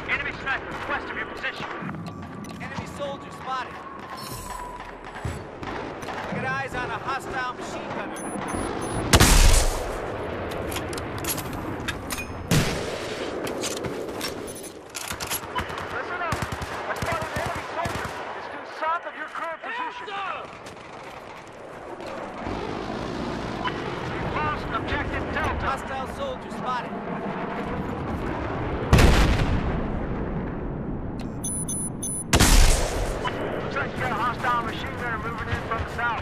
Enemy sniper west of your position. Enemy soldier spotted. I got eyes on a hostile machine gunner. Listen up. I spotted an enemy soldier. It's due south of your current position. We've lost objective Delta. Hostile soldier spotted. Looks like you got a hostile machine gunner moving in from the south.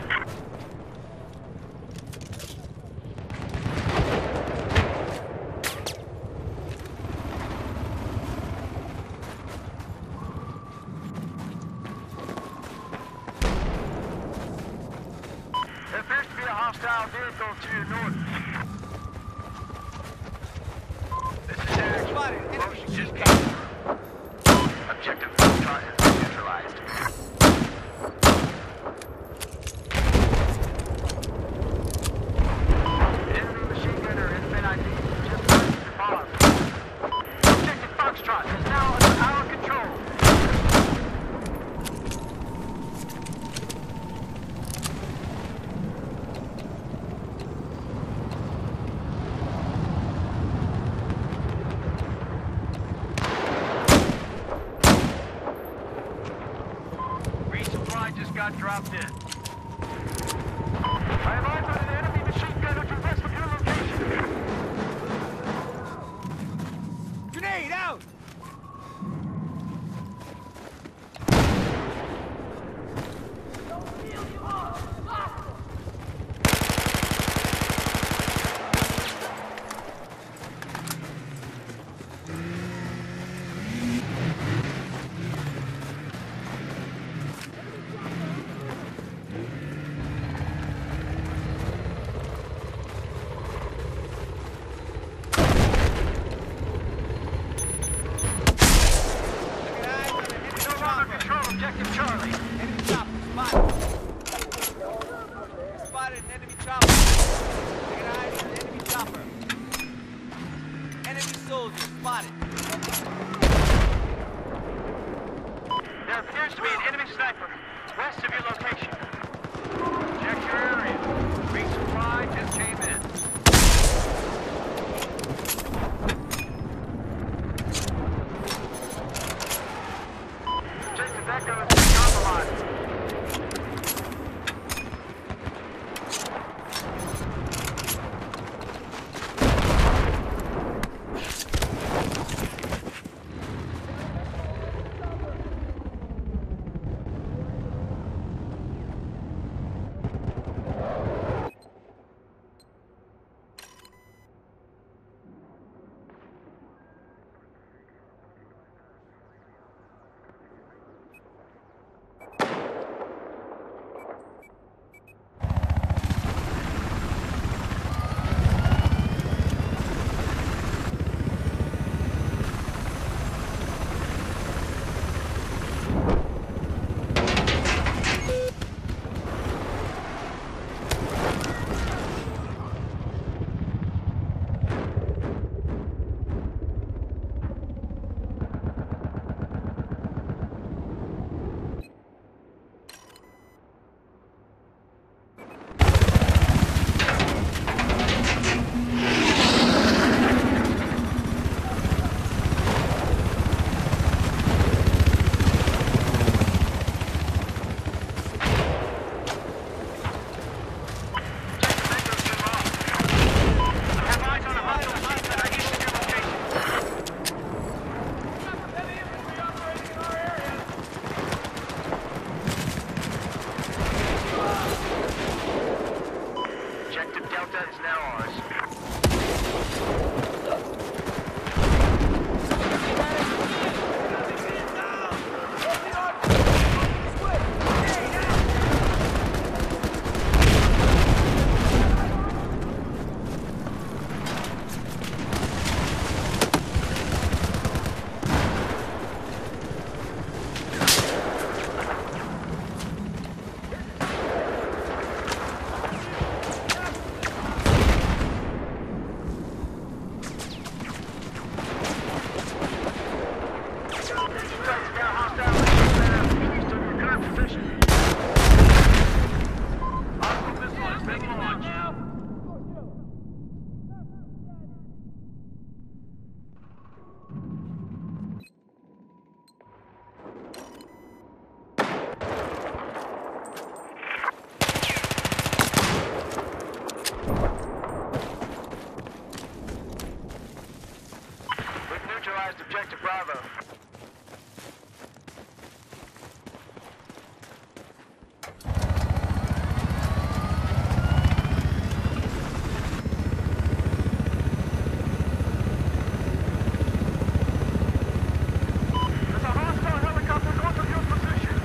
There appears to be a hostile vehicle to your north. This is Eric. Spotted. Enemy Motion machine just gunner. came. Objective Foxtrot has been neutralized. Enemy machine gunner has been ID. Just ready to follow. Objective Foxtrot is now under our control. Resupply just got dropped in. I have eyes on an enemy machine gunner to west of your location. Grenade out! Objective Charlie. Enemy chopper spotted. Spotted an enemy chopper. I got eyes on an enemy chopper. Enemy soldier spotted. There appears to be an enemy sniper west of your location. Check your area. Resupply just came in. Jason, that goes beyond the line. Bravo. There's a hostile helicopter north of your position.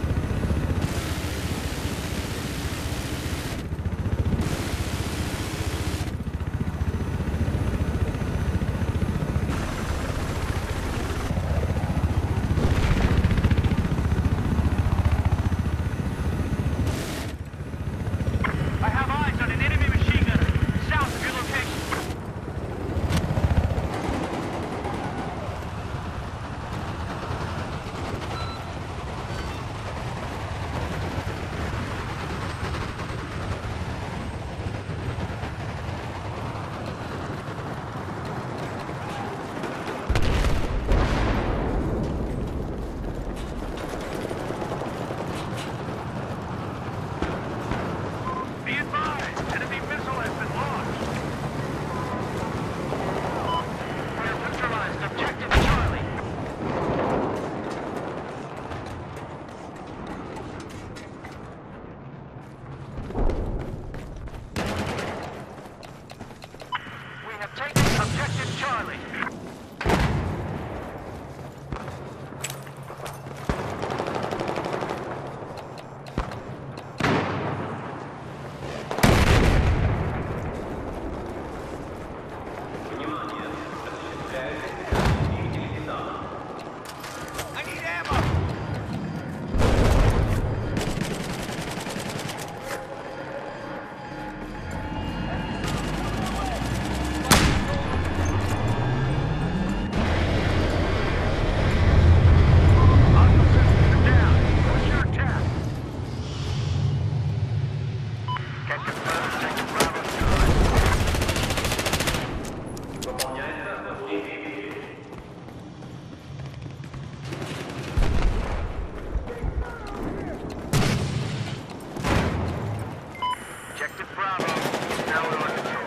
I have eyes on an enemy machine gunner, south of your location. Be advised, enemy missile has been launched. We have neutralized objective Charlie. We have taken objective Charlie. I need ammo! Hostile systems are down. What's your attack? Captain Bravo, Objective Bravo, Objective Bravo is now under control.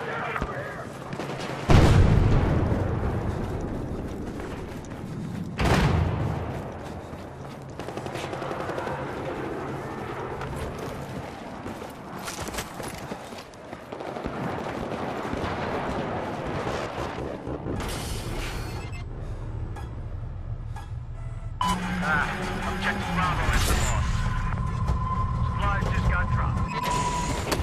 Objective Bravo has been lost. Supplies just got dropped.